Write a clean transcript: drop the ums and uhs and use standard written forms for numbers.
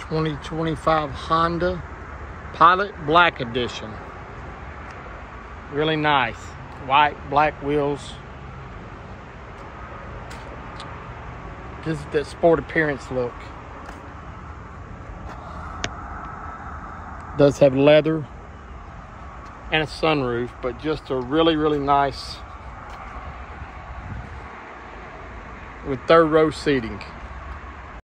2025 Honda Pilot Black Edition. Really nice. White, black wheels. Gives it that sport appearance look. Does have leather and a sunroof, but just a really, really nice with third row seating.